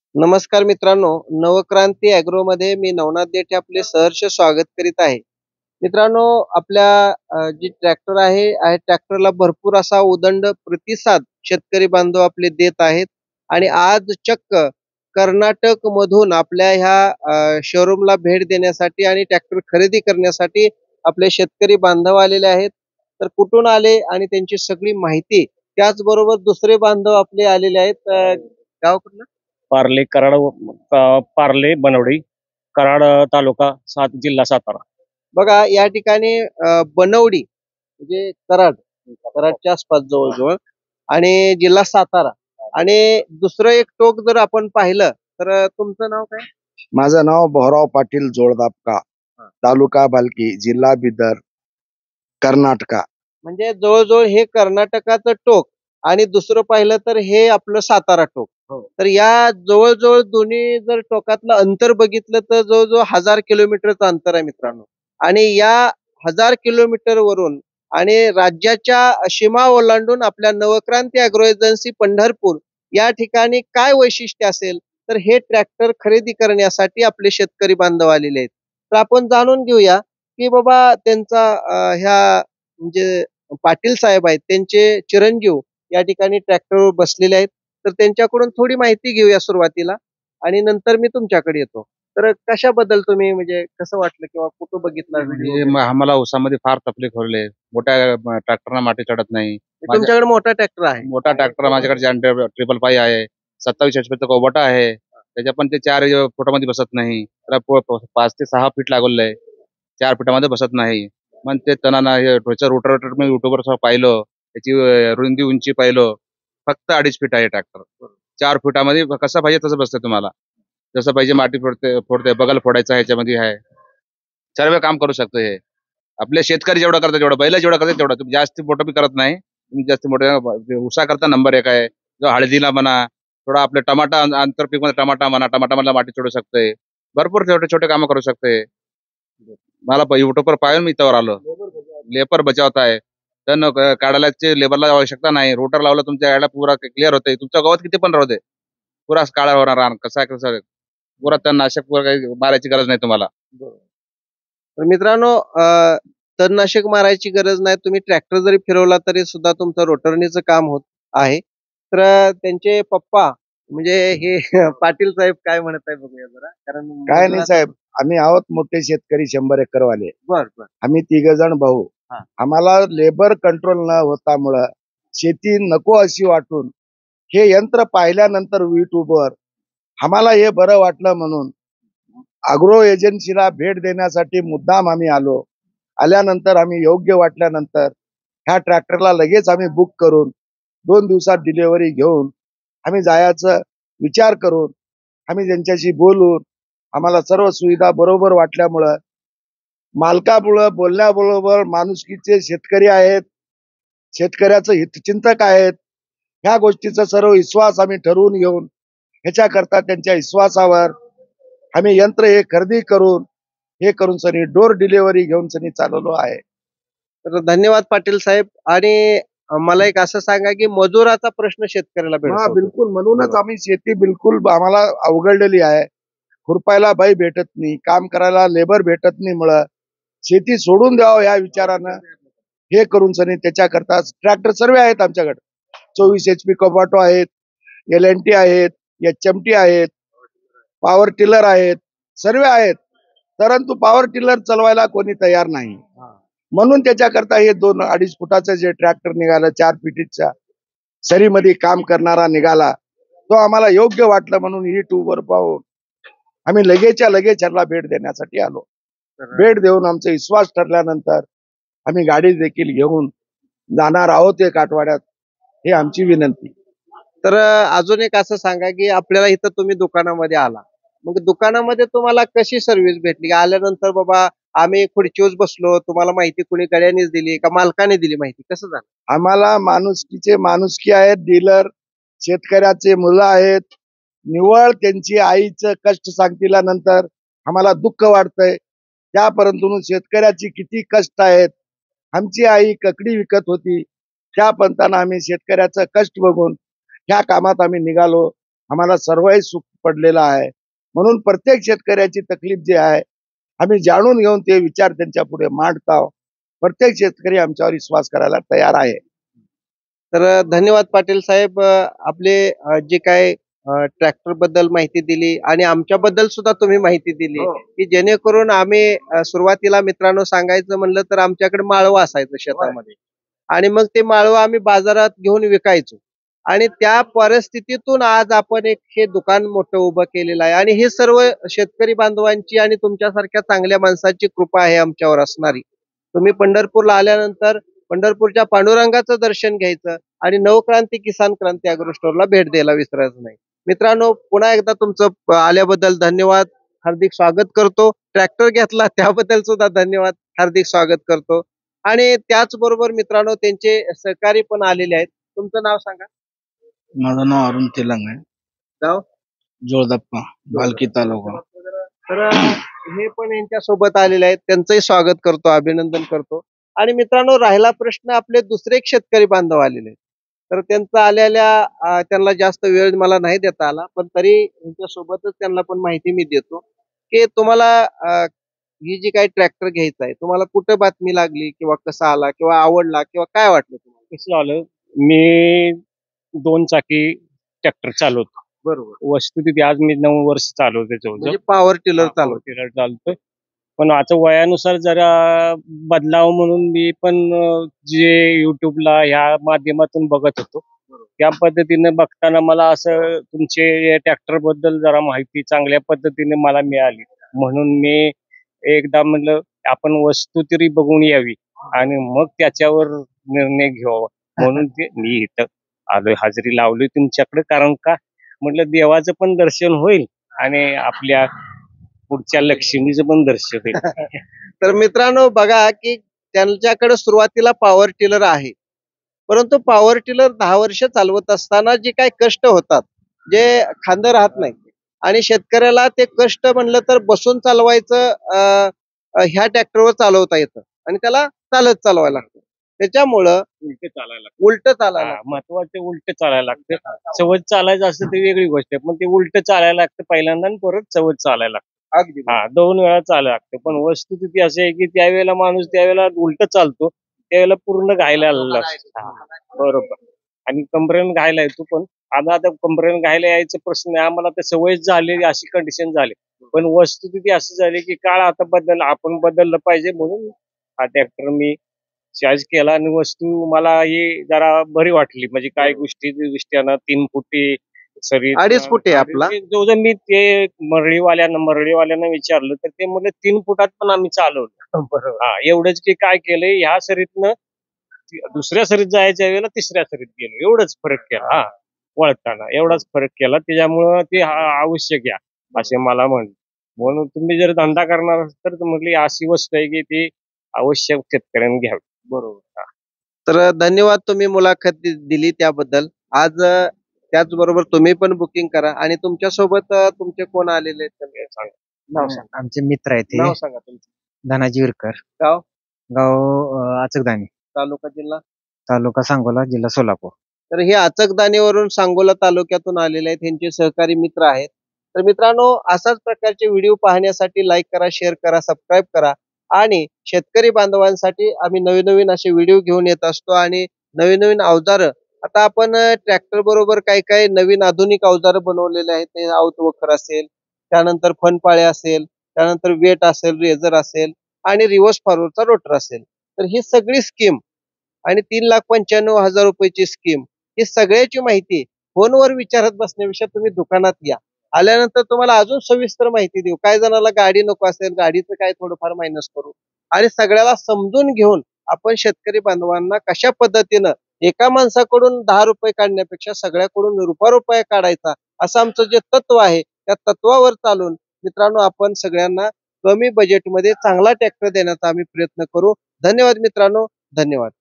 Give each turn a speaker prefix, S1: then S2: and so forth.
S1: नमस्कार मित्रांनो, नवक्रांती ॲग्रोमध्ये मी नवनाथ देठे आपले सहर्ष स्वागत करीत आहे. मित्रांनो, आपल्या जी ट्रॅक्टर आहे ट्रॅक्टरला भरपूर असा उदंड प्रतिसाद शेतकरी बांधव आपले देत आहेत आणि आज चक्क कर्नाटकमधून आपल्या ह्या शोरूमला भेट देण्यासाठी आणि ट्रॅक्टर खरेदी करण्यासाठी आपले शेतकरी बांधव आलेले आहेत. तर कुठून आले आणि त्यांची सगळी माहिती, त्याचबरोबर दुसरे बांधव आपले आलेले आहेत. गाव कुठलं?
S2: पार्ले कराड पार्ले बनवडी कराड तालुका जिल्हा सातारा.
S1: बघा या ठिकाणी बनवडी म्हणजे कराडच्या आसपास जवळ-जवळ आणि जिल्हा सातारा आणि दुसरं एक टोक जर आपण पाहिलं तर तुमचं नाव काय?
S3: माझं नाव भाऊराव पाटील जोळदापका, तालुका भालकी, जिल्हा बिदर, कर्नाटका.
S1: म्हणजे जवळ-जवळ हे कर्नाटकाचं टोक आणि दुसरं पाहिलं तर हे आपलं सातारा टोक. तर या जवळ-जवळ दोन्ही जर टोकातलं अंतर बघितलं तर जवळ-जवळ 1000 किलोमीटरचं अंतर आहे मित्रांनो. आणि या 1000 किलोमीटरवरून आणि राज्याच्या सीमा ओलांडून आपल्या नवक्रांती ॲग्रो एजन्सी पंढरपूर या ठिकाणी काय वैशिष्ट्य असेल, तर हे ट्रॅक्टर खरेदी करण्यासाठी आपले शेतकरी बांधव आलेले आहेत. तर आपण जाणून घेऊया, की बाबा त्यांचा ह्या म्हणजे पाटील साहेब आहेत, त्यांचे चिरंजीव या ठिकाणी ट्रॅक्टरवर बसलेले आहेत. तर त्यांच्याकडून थोडी माहिती घेऊया सुरुवातीला आणि नंतर मी तुमच्याकडे येतो. तर कशाबद्दल तुम्ही म्हणजे कसं वाटलं किंवा कुठं बघितला व्हिडिओ
S2: म्हणजे
S1: वगैरे?
S2: आम्हाला ऊसामध्ये फार तकलीफ होईल. मोठ्या ट्रॅक्टरना माती चढत नाही.
S1: तुमच्याकडे मोठा ट्रॅक्टर आहे.
S2: मोठा ट्रॅक्टर माझ्याकडे ट्रिपल पाय आहे. 27 HP कोबटा आहे. त्याच्या पण ते 4 फुटामध्ये बसत नाही. त्याला 5 ते 6 फीट लागलेलं आहे. 4 फुटामध्ये बसत नाही. मग ते तणाना हे रोटर मी युट्यूबवर पाहिलं. त्याची रुंदी उंची पाहिलं. फक्त 2.5 फीट आहे ट्रॅक्टर. 4 फुटामध्ये कसं पाहिजे तसं बसतं तुम्हाला. जसं पाहिजे माती फोडते, बगल फोडायचा ह्याच्यामध्ये आहे. सर्व काम करू शकतो हे. आपले शेतकरी जेवढं करतात तेवढं, बैल जेवढं करतात तेवढं. तुम्ही जास्त मोठं बी करत नाही. तुम्ही जास्त मोठे ऊसा करता नंबर 1 आहे. जो हळदीला म्हणा, थोडा आपले टमाटा आंतरपीकमध्ये टमाटा म्हणा, टमाटामधला माती चढू शकतोय. भरपूर छोटे-छोटे कामं करू शकतोय. मला YouTubeवर पाहून मी इथवर आलो. लेबर बचावत आहे. तण काढायची लेबरला आवश्यकता नाही. रोटर लावलं तुमच्या यायला पुरा क्लिअर होतंय. तुमच्या गावात किती पण राहू दे. पुरा काळा होणार रान. कसं पुरा तणनाशक पुरा काही मारायची गरज नाही तुम्हाला.
S1: तर मित्रांनो तणनाशक मारायची गरज नाही. तुम्ही ट्रॅक्टर जरी फिरवला तरी सुद्धा तुमचं रोटरणीचं काम होत आहे. तर त्यांचे पप्पा म्हणजे हे पाटील साहेब काय म्हणत आहे बघूया जरा. कारण
S3: काय नाही साहेब, आम्ही आहोत मोठे शेतकरी 100 एकरवाले.
S1: बरं.
S3: आम्ही 3 जण भाऊ.
S1: हा.
S3: आम्हाला लेबर कंट्रोल न होतामुळं शेती नको अशी वाटून हे यंत्र पाहिल्यानंतर YouTubeवर आम्हाला हे बरं वाटलं म्हणून अग्रो एजन्सीला भेट देण्यासाठी मुद्दाम आम्ही आलो. आल्यानंतर आम्ही योग्य वाटल्यानंतर ह्या ट्रॅक्टरला लगेच आम्ही बुक करून 2 दिवसात डिलिव्हरी घेऊन आम्ही जायचं विचार करून आम्ही त्यांच्याशी बोलून आम्हाला सर्व सुविधा बरोबर वाटल्यामुळं मालकामुळं बोलण्याबरोबर माणुसकीचे शेतकरी आहेत, शेतकऱ्याचं हितचिंतक आहेत. ह्या गोष्टीचा सर्व विश्वास आम्ही ठरवून घेऊन ह्याच्याकरता त्यांच्या विश्वासावर आम्ही यंत्र हे खरेदी करून हे करून सनी डोर डिलिव्हरी घेऊन सनी चालवलो आहे.
S1: तर धन्यवाद पाटील साहेब. आणि मला एक असं सांगा, की मजुराचा प्रश्न शेतकऱ्याला
S3: हा
S1: भेटतो.
S3: बिलकुल, म्हणूनच आम्ही शेती बिलकुल आम्हाला अवघडलेली आहे. खुरपायला बाई भेटत नाही, काम करायला लेबर भेटत नाही मुळे शेती सोडून द्यावं या विचारानं हे करून सनी त्याच्याकरता ट्रॅक्टर सर्व आहेत आमच्याकडे. 24 HP कपाटो आहेत, LNT आहेत, HMT आहेत, पॉवर टिलर आहेत, सर्व आहेत. परंतु पॉवर टिलर चालवायला कोणी तयार नाही. म्हणून त्याच्याकरता हे 2-2.5 फुटाचं जे ट्रॅक्टर निघालं 4 फीटचा सरीमध्ये काम करणारा निघाला, तो आम्हाला योग्य वाटलं म्हणून YouTubeवर पाहून आम्ही लगेचच्या लगेच ह्याला भेट देण्यासाठी आलो. भेट देऊन आमचा विश्वास ठरल्यानंतर आम्ही गाडी देखील घेऊन जाणार आहोत एक आठवड्यात, ही आमची विनंती.
S1: तर अजून एक असं सांगा, की आपल्याला इथं तुम्ही दुकानामध्ये आला. मग दुकानामध्ये तुम्हाला कशी सर्व्हिस भेटली? आल्यानंतर बाबा आम्ही खुर्चीवर बसलो, तुम्हाला माहिती कोणी गड्यानेच दिली का मालकाने दिली माहिती? कसं झालं?
S3: आम्हाला माणुसकी आहेत, डीलर शेतकऱ्याचे मुलं आहेत. निव्वळ त्यांची आईचं कष्ट सांगितल्यानंतर आम्हाला दुःख वाटतंय. त्या परंतु शेतकऱ्याची किती कष्ट आहेत. आमची आई ककडी विकत होती. त्या पंताना आम्ही शेतकऱ्याचं कष्ट बघून ह्या कामात आम्ही निघालो. आम्हाला सर्वही सुख पडलेलं आहे. म्हणून प्रत्येक शेतकऱ्याची तकलीफ जी आहे आम्ही जाणून घेऊन ते विचार त्यांच्या पुढे मांडतो. प्रत्येक शेतकरी आमच्यावर विश्वास करायला तयार आहे.
S1: तर धन्यवाद पाटील साहेब. आपले जे काय ट्रॅक्टर बद्दल माहिती दिली आणि आमच्याबद्दल सुद्धा तुम्ही माहिती दिली, की जेणेकरून आम्ही सुरुवातीला मित्रांनो सांगायचं म्हणलं तर आमच्याकडे माळवं असायचं शेतामध्ये आणि मग ते माळवं आम्ही बाजारात घेऊन विकायचो आणि त्या परिस्थितीतून आज आपण एक हे दुकान मोठं उभं केलेलं आहे आणि हे सर्व शेतकरी बांधवांची आणि तुमच्यासारख्या चांगल्या माणसाची कृपा आहे आमच्यावर असणारी. तुम्ही पंढरपूरला आल्यानंतर पंढरपूरच्या पांडुरंगाचं दर्शन घ्यायचं आणि नवक्रांती किसान क्रांती अॅग्रो स्टोअरला भेट द्यायला विसरायचं नाही. मित्रांनो, पुन्हा एकदा तुमचं आल्याबद्दल धन्यवाद, हार्दिक स्वागत करतो. ट्रॅक्टर घेतला त्याबद्दल सुद्धा धन्यवाद, हार्दिक स्वागत करतो. आणि त्याचबरोबर मित्रांनो त्यांचे सहकारी पण आलेले आहेत. तुमचं नाव सांगा.
S4: माझं नाव अरुण तेलंग आहे.
S1: गाव
S4: जोळदप्पा, भालकी तालुका.
S1: तर हे पण यांच्या सोबत आलेले आहेत. त्यांचंही स्वागत करतो, अभिनंदन करतो. आणि मित्रांनो, राहिला प्रश्न आपले दुसरे एक शेतकरी बांधव आलेले आहेत. तर त्यांचा आलेल्या त्यांना जास्त वेळ मला नाही देता आला, पण तरी यांच्या सोबतच त्यांना पण माहिती मी देतो, की तुम्हाला ही जी काही ट्रॅक्टर घ्यायचा आहे, तुम्हाला कुठं बातमी लागली किंवा कसा आला किंवा आवडला किंवा काय वाटलं तुम्हाला?
S5: कसं झालं, मी 2 चाकी ट्रॅक्टर चालवतो.
S1: बरोबर.
S5: वस्तुस्थिती आज मी 9 वर्ष चालवते जवळजवळ.
S1: म्हणजे पॉवर टिलर चालवतो.
S5: टिलर चालतोय. पण आता वयानुसार जरा बदलाव म्हणून मी पण जे युट्यूबला ह्या माध्यमातून बघत होतो, त्या पद्धतीने बघताना मला असं तुमचे ट्रॅक्टर बद्दल जरा माहिती चांगल्या पद्धतीने मला मिळाली. म्हणून मी एकदा म्हणलं आपण वस्तू तरी बघून यावी आणि मग त्याच्यावर निर्णय घ्यावा. म्हणून ते मी इथं आलोय, हजेरी लावलोय तुमच्याकडे. कारण का म्हटलं, देवाचं पण दर्शन होईल आणि आपल्या पुढच्या लक्ष्मीचं पण दर्शन होईल.
S1: तर मित्रांनो बघा, की त्यांच्याकडे सुरुवातीला पॉवर टिलर आहे, परंतु पॉवर टिलर 10 वर्ष चालवत असताना जे काही कष्ट होतात, जे खांदं राहत नाही आणि शेतकऱ्याला ते कष्ट म्हणलं तर बसून चालवायचं ह्या ट्रॅक्टरवर चालवता येतं आणि त्याला चालत चालवायला लागतं. त्याच्यामुळं
S5: उलट चालायला
S1: उलट चालायला
S5: महत्वाचं, उलट चालायला लागतं. चवत चालायचं असतं ते वेगळी गोष्ट आहे, पण ते उलट चालायला लागतं पहिल्यांदा आणि परत चवत चालायला लागतं.
S1: अगदी
S5: हा, 2 वेळा चालायला लागतं. पण वस्तुस्थिती अशी आहे की त्यावेळेला माणूस त्यावेळेला उलट चालतो, त्यावेळेला पूर्ण घायला आलेला असतो. बरोबर. आणि कंबरेन घायला येतो. पण आता कंबरेन घायला यायचा प्रश्न आहे. आम्हाला तर सवयच झाली, अशी कंडिशन झाली. पण वस्तुस्थिती अशी झाली की काळ आता आपण बदललं पाहिजे म्हणून हा ट्रॅक्टर मी चार्ज केला आणि वस्तू मला ही जरा बरी वाटली. म्हणजे काय गोष्टी दृष्ट्यानं 3 फुटी सरी
S1: 2.5 फूट आहे आपला.
S5: जवळजवळ मी ते मरळीवाल्यांना विचारलं तर ते म्हणले 3 फुटात पण आम्ही चालवलं.
S1: बरोबर.
S5: हा, एवढंच की काय केलंय, ह्या सरीतनं दुसऱ्या सरीत जायच्या वेळेला तिसऱ्या सरीत गेलो. एवढंच फरक केला. हा, वळताना एवढाच फरक केला. त्याच्यामुळं ते आवश्यक आहे असे मला म्हणलं. म्हणून तुम्ही जर धंदा करणार असाल तर म्हटली अशी वस्तू आहे की ती आवश्यक शेतकऱ्यांनी घ्यावी.
S1: बरोबर. तर धन्यवाद, तुम्ही मुलाखत दिली त्याबद्दल. आज त्याचबरोबर तुम्ही पण बुकिंग करा आणि तुमच्या सोबत तुमचे कोण आलेले आहेत ते सांगा. नाव सांगा.
S6: आमचे मित्र आहेत
S1: नाव
S6: ते
S1: सांगा तुमचं.
S6: धनाजी विरकर.
S1: गाव?
S6: गाव अचकदानी,
S1: तालुका, जिल्हा?
S6: तालुका सांगोला, जिल्हा सोलापूर.
S1: तर हे अचकदानीवरून सांगोला तालुक्यातून आलेले आहेत. ह्यांचे सहकारी मित्र आहेत. तर मित्रांनो, अशाच प्रकारचे व्हिडिओ पाहण्यासाठी लाईक करा, शेअर करा, सबस्क्राईब करा आणि शेतकरी बांधवांसाठी आम्ही नवीन नवीन असे व्हिडिओ घेऊन येत असतो आणि नवीन नवीन अवजारं. आता आपण ट्रॅक्टर बरोबर काही काही नवीन आधुनिक अवजारं बनवलेले आहेत. ते आऊतवखर असेल, त्यानंतर फनपाळे असेल, त्यानंतर वेट असेल, रेझर असेल आणि रिव्हर्स फॉरवर्डचा रोटर असेल. तर ही सगळी स्कीम आणि 3,95,000 रुपयाची स्कीम, ही सगळ्याची माहिती फोनवर विचारत बसण्यापेक्षा तुम्ही दुकानात या. आल्यानंतर तुम्हाला अजून सविस्तर माहिती देऊ. काही जणाला गाडी नको असेल, गाडीचं काय थोडंफार मायनस करू आणि सगळ्याला समजून घेऊन आपण शेतकरी बांधवांना कशा पद्धतीनं एका माणसाकडून 10 रुपये काढण्यापेक्षा सगळ्याकडून रुपया काढायचा, असं आमचं जे तत्व आहे, त्या तत्वावर चालून मित्रांनो आपण सगळ्यांना कमी बजेटमध्ये चांगला ट्रॅक्टर देण्याचा आम्ही प्रयत्न करू. धन्यवाद मित्रांनो, धन्यवाद.